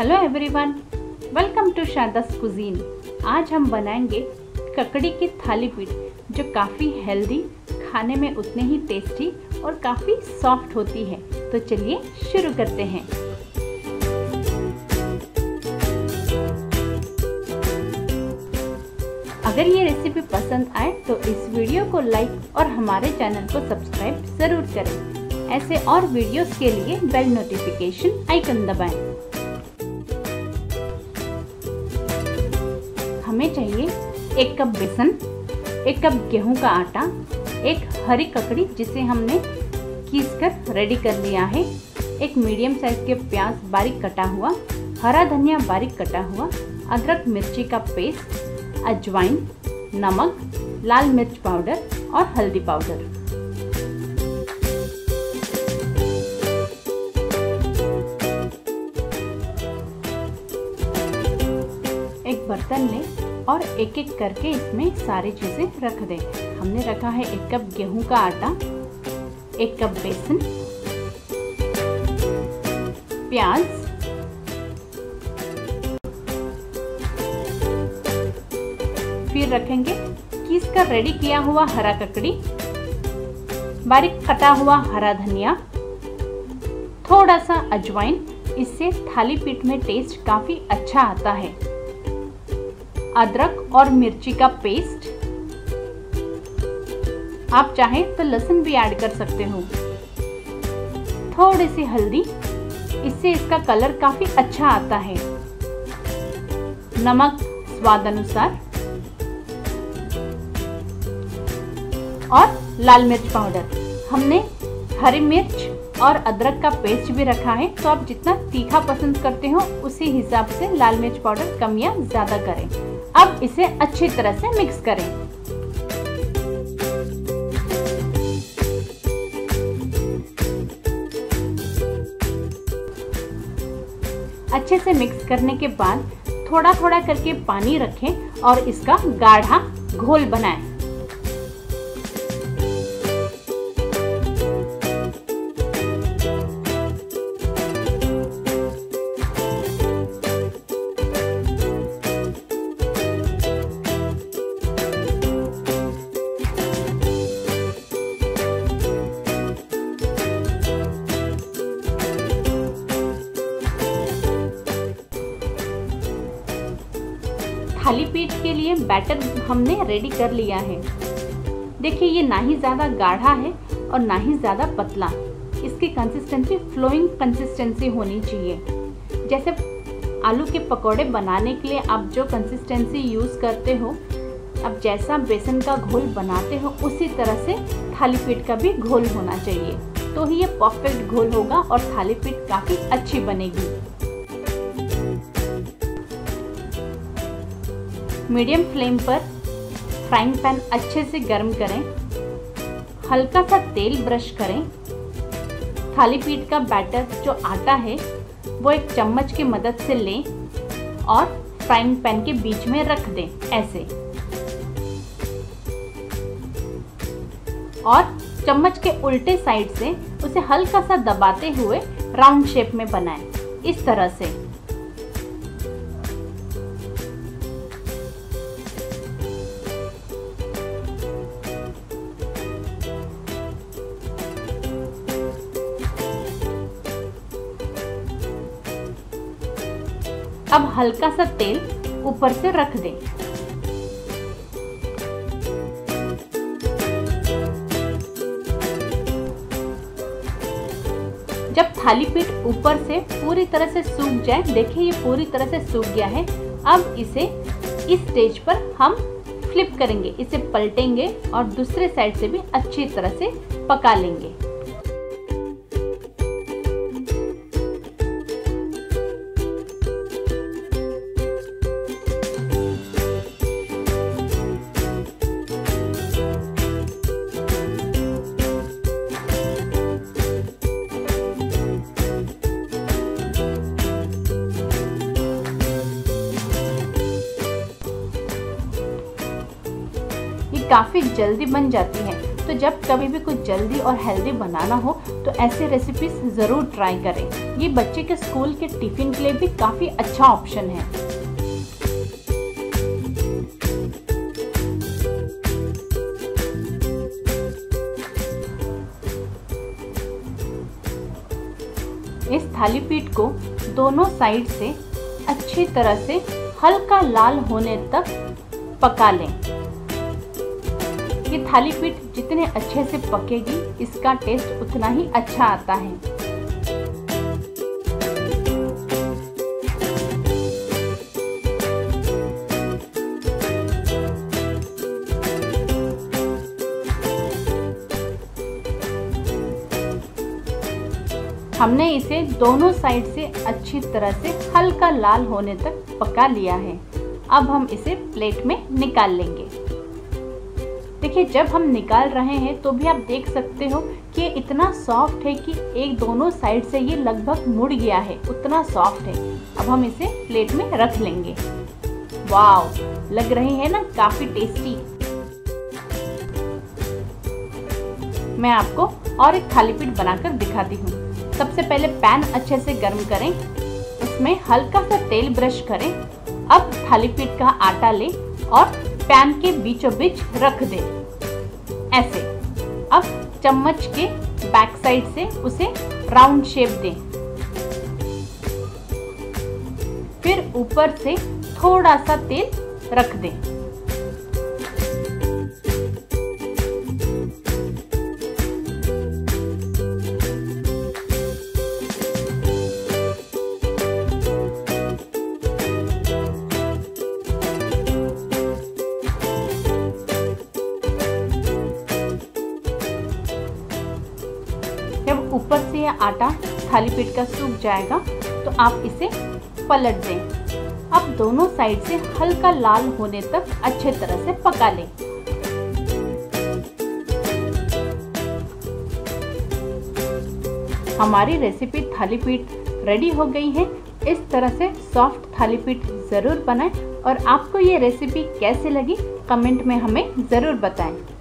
Hello everyone, welcome to Sharda's cuisine. आज हम बनाएंगे ककड़ी की थालीपीठ जो काफ़ी हेल्दी, खाने में उतने ही टेस्टी और काफ़ी सॉफ्ट होती है। तो चलिए शुरू करते हैं। अगर ये रेसिपी पसंद आए तो इस वीडियो को लाइक और हमारे चैनल को सब्सक्राइब ज़रूर करें। ऐसे और वीडियोस के लिए बेल नोटिफिकेशन आइकन दबाएं। हमें चाहिए 1 कप बेसन, 1 कप गेहूं का आटा, 1 हरी ककड़ी जिसे हमने कीस कर रेडी कर लिया है, 1 मीडियम साइज के प्याज बारीक कटा हुआ, हरा धनिया बारीक कटा हुआ, अदरक मिर्ची का पेस्ट, अजवाइन, नमक, लाल मिर्च पाउडर और हल्दी पाउडर। एक बर्तन लें और एक एक करके इसमें सारी चीज़ें रख दें। हमने रखा है 1 कप गेहूं का आटा, 1 कप बेसन, प्याज, फिर रखेंगे कीस कर रेडी किया हुआ हरा ककड़ी, बारीक कटा हुआ हरा धनिया, थोड़ा सा अजवाइन, इससे थाली पीठ में टेस्ट काफ़ी अच्छा आता है, अदरक और मिर्ची का पेस्ट, आप चाहें तो लहसुन भी ऐड कर सकते हो, थोड़ी सी हल्दी, इससे इसका कलर काफ़ी अच्छा आता है, नमक स्वाद अनुसार और लाल मिर्च पाउडर। हमने हरी मिर्च और अदरक का पेस्ट भी रखा है, तो आप जितना तीखा पसंद करते हो उसी हिसाब से लाल मिर्च पाउडर कम या ज़्यादा करें। अब इसे अच्छी तरह से मिक्स करें। अच्छे से मिक्स करने के बाद थोड़ा थोड़ा करके पानी रखें और इसका गाढ़ा घोल बनाएं। थाली पीठ के लिए बैटर हमने रेडी कर लिया है। देखिए ये ना ही ज़्यादा गाढ़ा है और ना ही ज़्यादा पतला, इसकी कंसिस्टेंसी फ्लोइंग कंसिस्टेंसी होनी चाहिए। जैसे आलू के पकौड़े बनाने के लिए आप जो कंसिस्टेंसी यूज़ करते हो, अब जैसा बेसन का घोल बनाते हो उसी तरह से थाली पीठ का भी घोल होना चाहिए, तो ही ये परफेक्ट घोल होगा और थाली पीठ काफ़ी अच्छी बनेगी। मीडियम फ्लेम पर फ्राइंग पैन अच्छे से गर्म करें, हल्का सा तेल ब्रश करें, थाली पीठ का बैटर जो आटा है वो एक चम्मच की मदद से लें और फ्राइंग पैन के बीच में रख दें ऐसे, और चम्मच के उल्टे साइड से उसे हल्का सा दबाते हुए राउंड शेप में बनाएं, इस तरह से। अब हल्का सा तेल ऊपर से रख दें। जब थाली पीठ ऊपर से पूरी तरह से सूख जाए, देखिए ये पूरी तरह से सूख गया है। अब इसे इस स्टेज पर हम फ्लिप करेंगे, इसे पलटेंगे और दूसरे साइड से भी अच्छी तरह से पका लेंगे। काफ़ी जल्दी बन जाती है, तो तो जब कभी भी कुछ जल्दी और हेल्दी बनाना हो तो ऐसे रेसिपीज ज़रूर ट्राई करें। ये बच्चे के स्कूल के टिफ़िन के लिए भी काफ़ी अच्छा ऑप्शन है। इस थालीपीठ को दोनों साइड से अच्छी तरह से हल्का लाल होने तक पका लें। ये थालीपीठ जितने अच्छे से पकेगी इसका टेस्ट उतना ही अच्छा आता है। हमने इसे दोनों साइड से अच्छी तरह से हल्का लाल होने तक पका लिया है। अब हम इसे प्लेट में निकाल लेंगे। देखिए, जब हम निकाल रहे हैं तो भी आप देख सकते हो कि ये इतना सॉफ्ट है कि एक दोनों साइड से ये लगभग मुड़ गया है, उतना सॉफ्ट है। अब हम इसे प्लेट में रख लेंगे। वाव, लग रही है ना काफ़ी टेस्टी। मैं आपको और एक थालीपीठ बनाकर दिखाती हूँ। सबसे पहले पैन अच्छे से गर्म करें, उसमें हल्का सा तेल ब्रश करें। अब थालीपीठ का आटा लें और पैन के बीचों बीच रख दें ऐसे। अब चम्मच के बैक साइड से उसे राउंड शेप दें। फिर ऊपर से थोड़ा सा तेल रख दें। जब ऊपर से यह आटा थालीपीठ का सूख जाएगा तो आप इसे पलट दें। अब दोनों साइड से हल्का लाल होने तक अच्छे तरह से पका लें। हमारी रेसिपी थालीपीठ रेडी हो गई है। इस तरह से सॉफ्ट थालीपीठ ज़रूर बनाएं और आपको ये रेसिपी कैसे लगी कमेंट में हमें ज़रूर बताएं।